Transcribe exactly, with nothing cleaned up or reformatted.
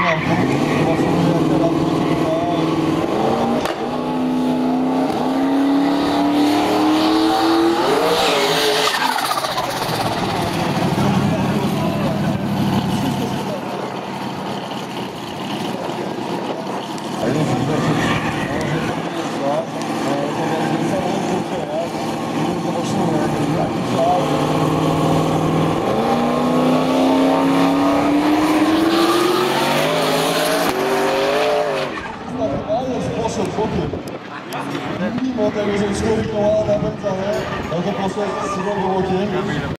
Mimo tego, że cztery koła napędzane, no to poszedł z drugą okiem.